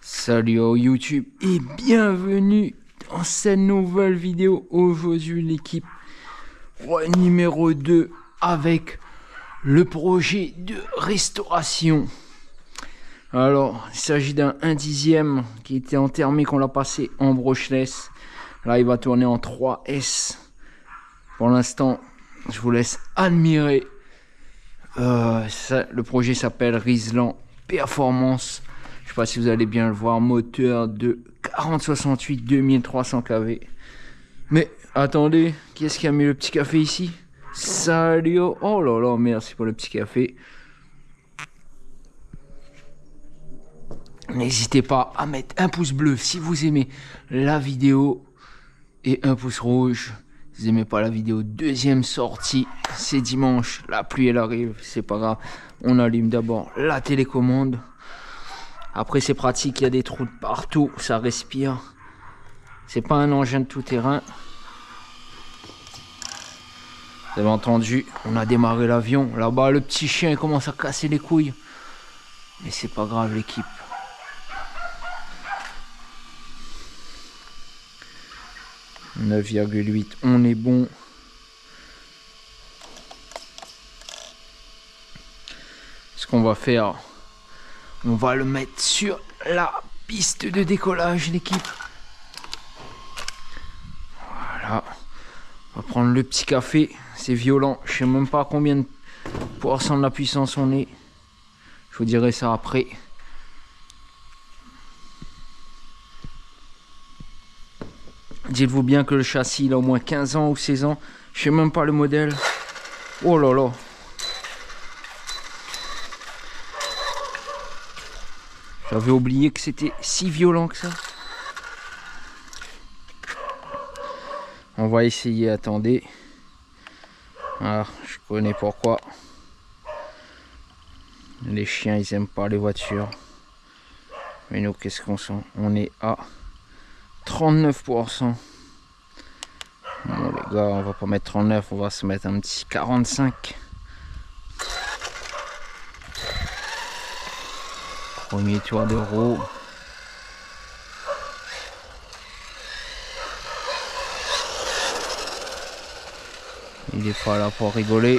Salut YouTube et bienvenue dans cette nouvelle vidéo. Aujourd'hui l'équipe numéro 2 avec le projet de restauration. Alors il s'agit d'un 1/10 qui était en thermique, on l'a passé en brushless. Là il va tourner en 3S. Pour l'instant je vous laisse admirer. Le projet s'appelle Rizlan Performance. Je sais pas si vous allez bien le voir, moteur de 4068 2300 kV. Mais attendez, qui est-ce qui a mis le petit café ici? Salut. Oh là là, merci pour le petit café. N'hésitez pas à mettre un pouce bleu si vous aimez la vidéo et un pouce rouge si vous n'aimez pas la vidéo. Deuxième sortie, c'est dimanche, la pluie elle arrive, c'est pas grave. On allume d'abord la télécommande. Après c'est pratique, il y a des trous de partout, ça respire. C'est pas un engin de tout terrain. Vous avez entendu, on a démarré l'avion. Là-bas le petit chien commence à casser les couilles. Mais c'est pas grave l'équipe. « 9,8, on est bon. » Ce qu'on va faire, on va le mettre sur la piste de décollage, l'équipe. Voilà. On va prendre le petit café. C'est violent. Je sais même pas combien de pourcents de la puissance on est. Je vous dirai ça après. Dites-vous bien que le châssis il a au moins 15 ans ou 16 ans. Je sais même pas le modèle. Oh là là. J'avais oublié que c'était si violent que ça. On va essayer, attendez. Ah, je connais pourquoi. Les chiens, ils aiment pas les voitures. Mais nous, qu'est-ce qu'on sent? On est à 39%. Bon les gars, on va pas mettre 39, on va se mettre un petit 45. Premier tour de roue. Il est pas là pour rigoler.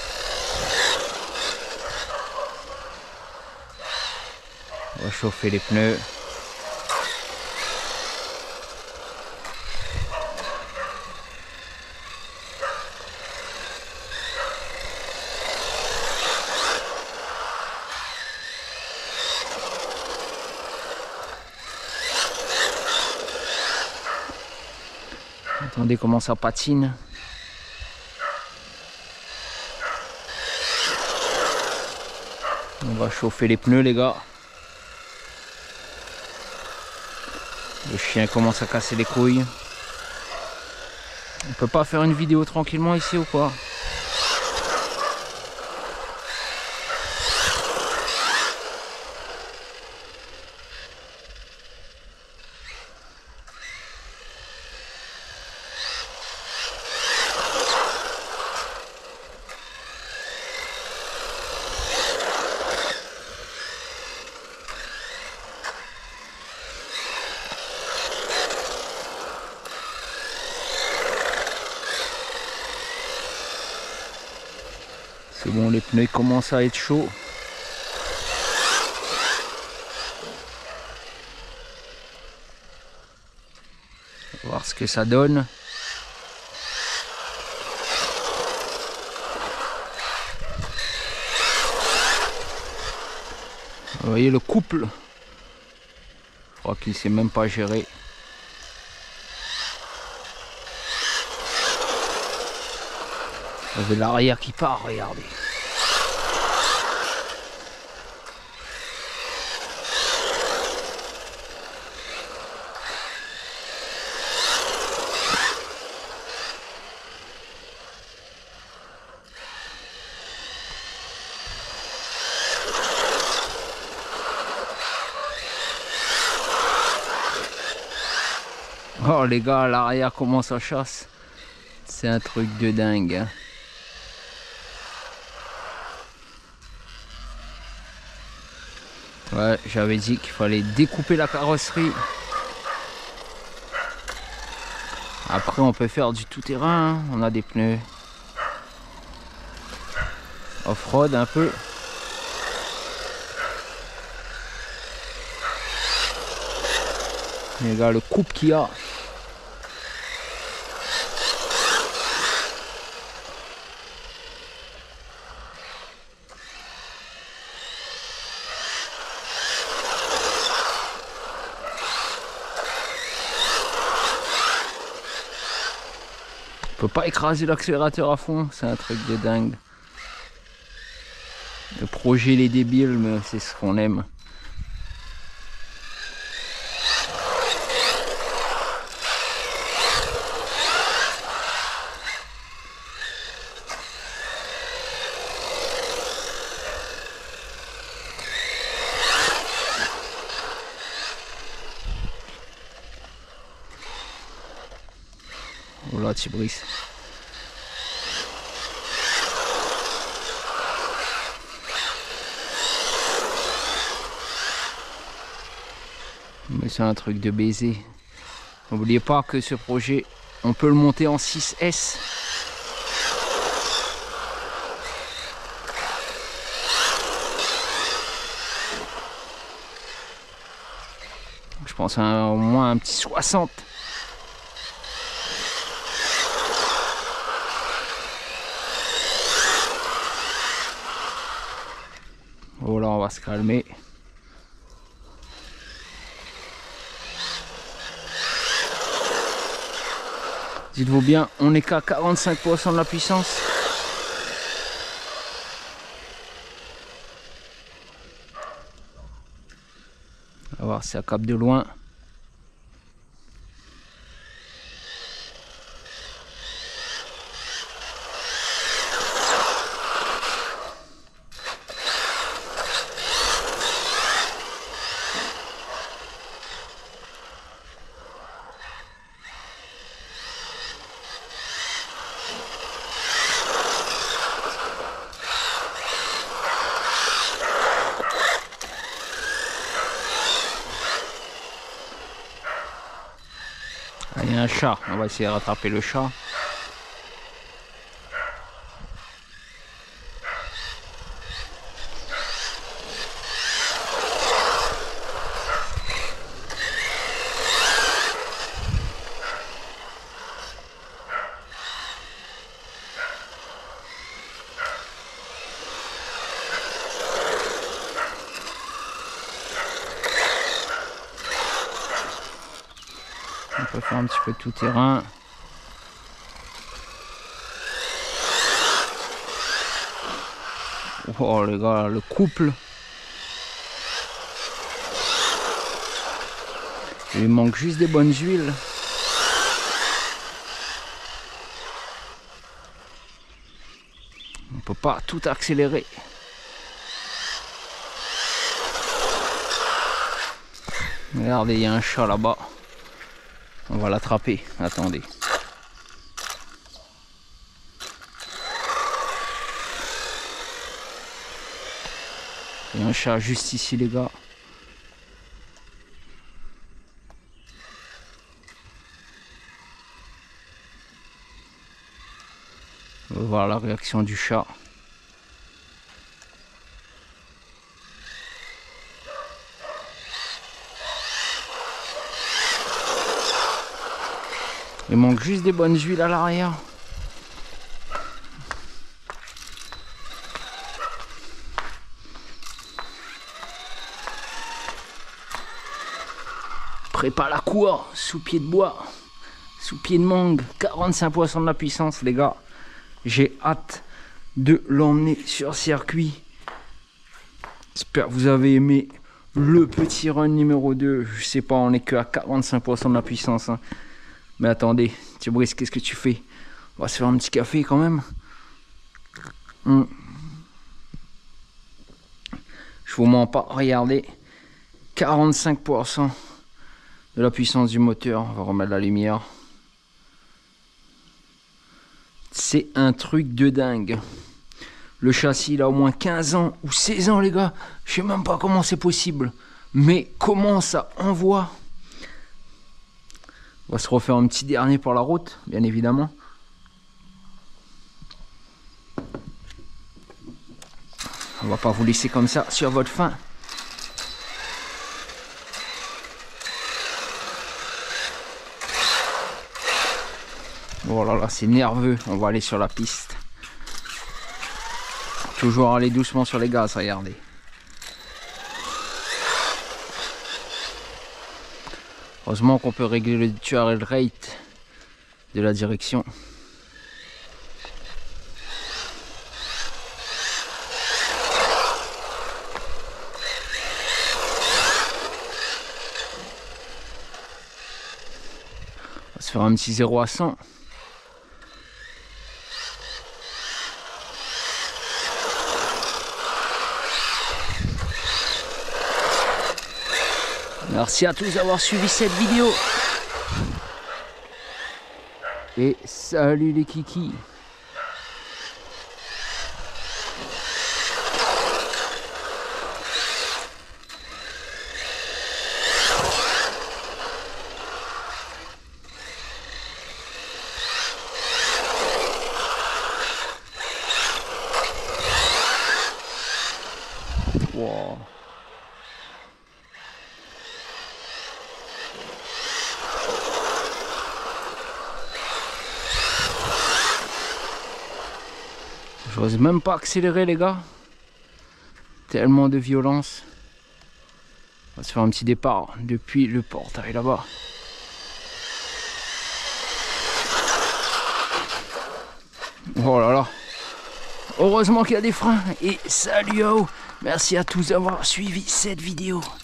On va chauffer les pneus. Attendez comment ça patine. On va chauffer les pneus les gars. Le chien commence à casser les couilles. On peut pas faire une vidéo tranquillement ici ou quoi? C'est bon, les pneus commencent à être chauds. On va voir ce que ça donne. Vous voyez le couple. Je crois qu'il ne sait même pas gérer. Vous avez l'arrière qui part, regardez. Oh les gars, l'arrière commence à chasse. C'est un truc de dingue. Hein. Ouais, j'avais dit qu'il fallait découper la carrosserie. Après, on peut faire du tout-terrain, hein. On a des pneus off-road un peu. Les gars, le couple qu'il y a. On peut pas écraser l'accélérateur à fond, c'est un truc de dingue. Le projet, les débiles, mais c'est ce qu'on aime. Oh là, tu brises. Mais c'est un truc de baiser. N'oubliez pas que ce projet, on peut le monter en 6S. Je pense au moins un petit 60. Voilà, on va se calmer. Dites-vous bien, on n'est qu'à 45% de la puissance. On va voir si ça capte de loin. Il y a un chat, on va essayer de rattraper le chat. On peut faire un petit peu de tout terrain. Oh les gars, le couple. Il manque juste des bonnes huiles. On peut pas tout accélérer. Regardez, il y a un chat là-bas. On va l'attraper. Attendez. Il y a un chat juste ici, les gars. On va voir la réaction du chat. Il manque juste des bonnes huiles à l'arrière. Prépare la cour, sous pied de bois, sous pied de mangue, 45% de la puissance les gars. J'ai hâte de l'emmener sur circuit. J'espère que vous avez aimé le petit run numéro 2. Je sais pas, on est que à 45% de la puissance. Hein. Mais attendez, Brice, qu'est-ce que tu fais? On va se faire un petit café quand même. Je vous mens pas, regardez. 45% de la puissance du moteur. On va remettre la lumière. C'est un truc de dingue. Le châssis il a au moins 15 ans ou 16 ans les gars. Je sais même pas comment c'est possible. Mais comment ça envoie. On va se refaire un petit dernier pour la route, bien évidemment. On va pas vous laisser comme ça sur votre faim. Oh là là, c'est nerveux. On va aller sur la piste. Toujours aller doucement sur les gaz, regardez. Heureusement qu'on peut régler le turn rate de la direction. On va se faire un petit 0 à 100. Merci à tous d'avoir suivi cette vidéo. Et salut les kikis. Wow. J'ose même pas accélérer les gars. Tellement de violence. On va se faire un petit départ depuis le portail là-bas. Oh là là. Heureusement qu'il y a des freins. Et salut à vous. Merci à tous d'avoir suivi cette vidéo.